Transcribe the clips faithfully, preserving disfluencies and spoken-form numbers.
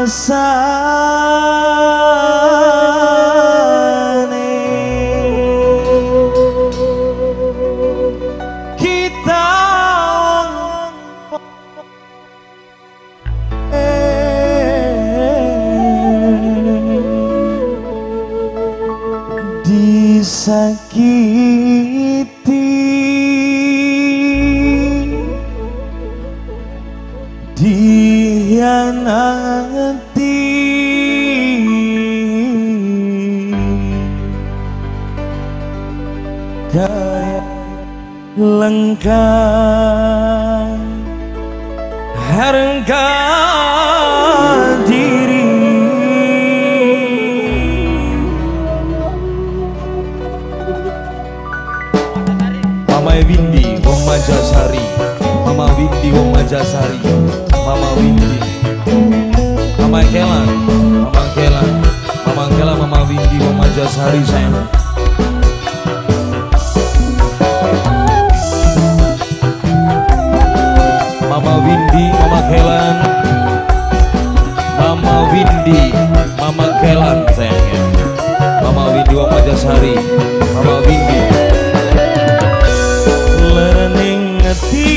rasane kita disakiti, dihianati, gaya lengkap harga diri. Mama Windy wong Majasari, Mama Windy wong Majasari, Mama Windy, Mama Kelan, Mama Kelan, Mama Kelan, Mama Windy wong Majasari sayang. Mama Windy, Mama Kelan, Mama Windy, Mama Kelan sayangnya. Mama Windy wong Majasari, Mama Windy. Learning ngeti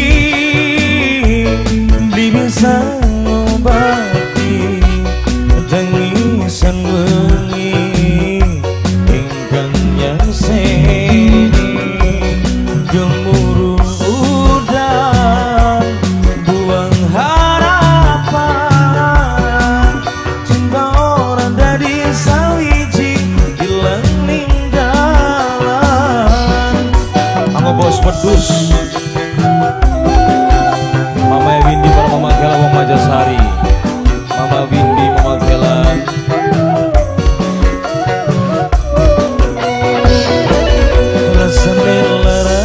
bisa ngobati tangisan wengi ingkang nyangseni gemuruh udan buang harapan cinta orang dari sawiji hilang ninggalan sama bos pedus Mama Windy para Mama Kelan wong Majasari, Mama Windy, Mama Kelan. Rasane lara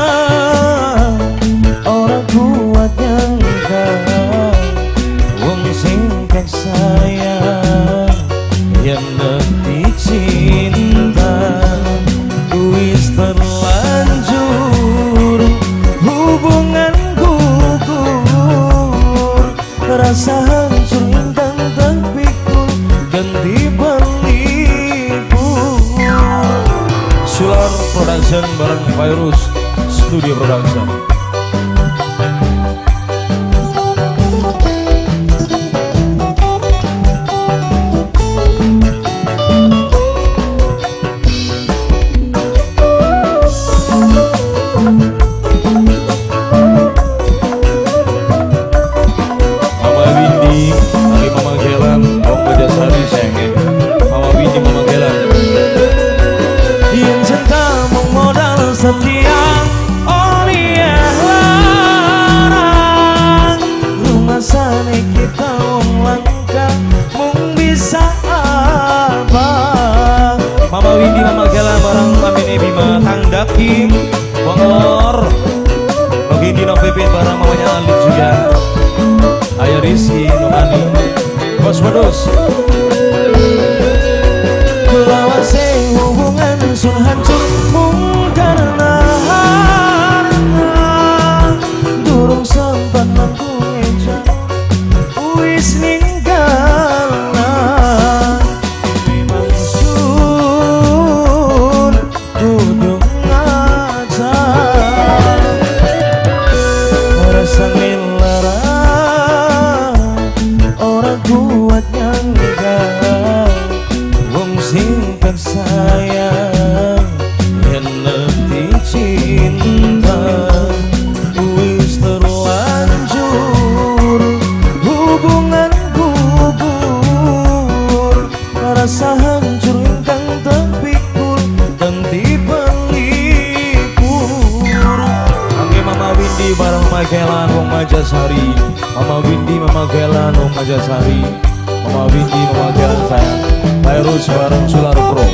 orang kuat nyangka wong sing kek sayang yang nanti cinta wis terlanjur hubungan rasa hancur intang terpikul ganti berlibur. Sular Production bareng Virus Studio Production. Setia oleh larang rumah sana kita wong langka mung bisa apa. Mama Windy, Mama Kelan bareng Mami Nebima Tangdaki wong lor Begini no Pipit bareng mamanya Alit juga Ayah Rizky Nomani Bos Pedus kelawase hubungan sun hancur mung karena harta durung sempat aku eja wis ninggalan memang sun kudu ngajar rasa lara orang kuat nyangka wong sing tersayang yang nanti cinta wis terlanjur hubungan gugur rasa hancur ingkang terpikul ganti pelipur. Angge Mama Windy bareng Mama Kelan wong Majasari, Mama Windy, Mama Kelan wong Majasari, Mama Windy, Mama Kelan sayang. Virus bareng Sular Pro.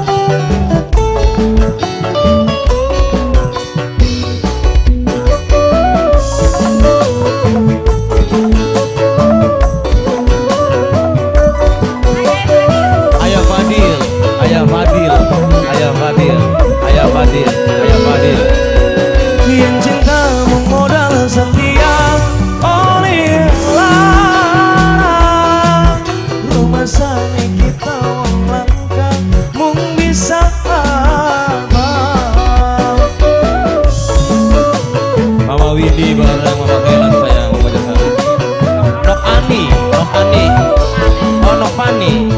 Ayah Fadil, Ayah Fadil, Ayah Fadil, Ayah Fadil, Ayah Fadil. Yang cinta memodal setia oleh larang Ani, ono Pani.